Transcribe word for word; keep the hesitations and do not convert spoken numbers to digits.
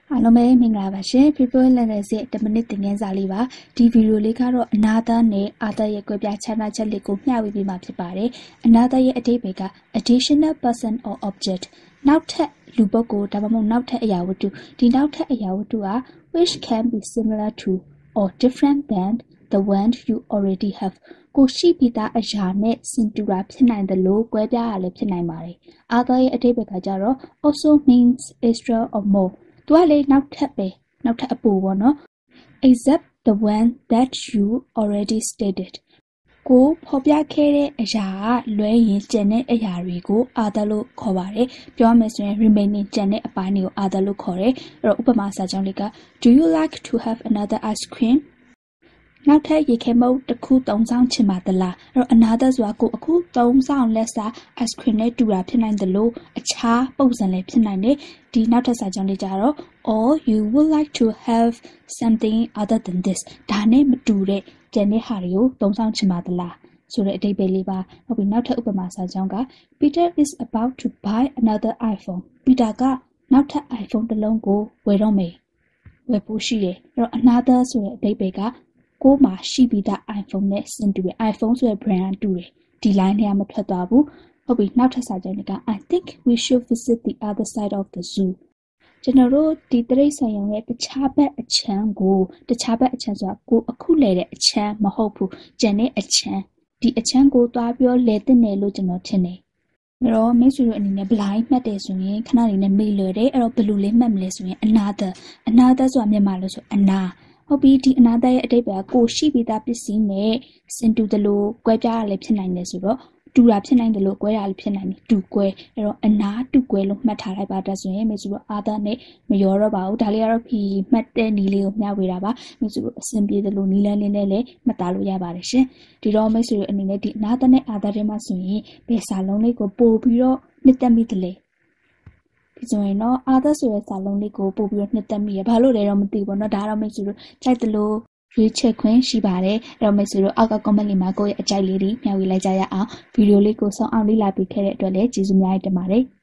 အားလုံးပဲမင်္ဂလာပါရှင် People Learners ရဲ့ten minute သင်ခန်းစာလေးပါဒီဗီဒီယိုလေးကတော့ another နဲ့ other ရဲ့ကွဲပြားခြားနားချက်လေးကိုမျှဝေပေးမှာဖြစ်ပါတယ် another ရဲ့အဓိပ္ပာယ်က additional person or object နောက်ထပ်လူပုဂ္ဂိုလ်ဒါမှမဟုတ်နောက်ထပ်အရာဝတ္ထုဒီနောက်ထပ်အရာဝတ္ထုက which can be similar to or different than the one you already have ကိုရှိပြီးသားအရာနဲ့ဆင်တူတာဖြစ်နိုင်တယ်လို့ကွဲပြားရလည်းဖြစ်နိုင်ပါတယ် other ရဲ့အဓိပ္ပာယ်ကကြတော့ also means extra or moreသူကလေနောက်ထပ်ပဲနောက်ထပ်အပိုပေါ့နော် except the one that you already stated ကိုဖော်ပြခဲ့တဲ့အရာကလွဲရင်ကျန်တဲ့အရာတွေကို other လို့ခေါ်ပါတယ်ပြောရမယ်ဆိုရင် remaining ကျန်တဲ့အပိုင်းတွေကို other လို့ခေါ်တယ်အဲ့တော့ဥပမာစာကြောင်းလေးက do you like to have another ice cream နောက်ထပ်ရေခဲမုတ်တစ်ခုသုံးဆောင်ချင်ပါသလားအဲ့တော့ another ဆိုတာကိုအခုသုံးဆောင်လက်စား ice cream နဲ့တူတာဖြစ်နိုင်တယ်လို့အခြားပုံစံလည်းဖြစ်နိုင်တယ်ဒီနောက်ထပ်စာကြောင်းလေးကြတော့ or you would like to have something other than this ဒါနဲ့မတူတဲ့ကျန်တဲ့ဟာတွေကိုသုံးဆောင်ချင်ပါသလားဆိုတဲ့အဓိပ္ပာယ်လေးပါဟုတ်ပြီနောက်ထပ်ဥပမာစာကြောင်းက Peter is about to buy another iPhone Peter ကနောက်ထပ် iPhone တစ်လုံးကိုဝယ်တော့မယ်ဝယ်ဖို့ရှိတယ်အဲ့တော့ another ဆိုတဲ့အဓိပ္ပာယ်ကကိုမှရှိပြီးသား iPhone နဲ့ဆင်တူတယ် iPhone ဆိုတဲ့ brand တူတယ်ဒီ line ထဲကမထွက်သွားဘူးဟုတ်ပြီနောက်ထပ်စာကြောင်းက I think we should visit the other side of the zoo ကျွန်တော်တို့ဒီတရိတ်ဆိုင်ရုံရဲ့တခြားဘက်အချမ်းကိုတခြားဘက်အချမ်းဆိုတာကိုအခုလဲတဲ့အချမ်းမဟုတ်ဘူးကျန်တဲ့အချမ်းဒီအချမ်းကိုသွားပြောလဲတဲ့နယ်လို့ကျွန်တော်ထင်တယ်အဲ့တော့မိတ်ဆွေတို့အနေနဲ့ blind မှတ်တယ်ဆိုရင်ခဏလေးနဲ့မေ့လွယ်တယ်အဲ့တော့ဘယ်လိုလေးမှတ်မလဲဆိုရင် another another ဆိုတာမြန်မာလို့ဆိုအနာဟုတ်ပြီဒီအနာသားရဲ့အဓိပ္ပာယ်ကိုရှိပြီးသားပစ္စည်းနဲ့စင်တူတယ်လို့ကွဲပြားရလည်းဖြစ်နိုင်တယ်ဆိုတော့တူတာဖြစ်နိုင်တယ်လို့ကွဲရလည်းဖြစ်နိုင်တယ်တူကွဲအဲ့တော့အနာတူကွဲလို့မှတ်ထားလိုက်ပါတတ်ဆိုရင်မိတ်ဆွေတို့အာသာနဲ့မရောတော့ပါဘူးဒါလေးကတော့ဖြီမှတ်တဲ့နီးလေးကိုမျှဝေတာပါမိတ်ဆွေတို့အဆင်ပြေတယ်လို့နီးလန်းလေးနဲ့လည်းမှတ်သားလို့ရပါတယ်ရှင်ဒီတော့မိတ်ဆွေတို့အနေနဲ့ဒီအနာသားနဲ့အာသာတွေမှာဆိုရင်ဘယ်စာလုံးလေးကိုပို့ပြီးတော့နှစ်သက်မိတယ်လေဒီဆိုရင်တော့ other ဆိုတဲ့စာလုံးလေးကိုပို့ပြီးတော့နှစ်သက်မိရဘာလို့လဲတော့မသိဘူးเนาะဒါတော့မိတ်ဆွေတို့ကြိုက်တယ်လို့ရွေးချယ်ခွင့်ရှိပါတယ်အဲ့တော့မိတ်ဆွေတို့အောက်က comment လေးမှာကိုယ့်ရဲ့အကြိုက်လေးတွေမျှဝေလိုက်ကြရအောင်ဗီဒီယိုလေးကိုဆုံးအောင်လေ့လာပေးခဲ့တဲ့အတွက်လည်းကျေးဇူးများတင်ပါတယ်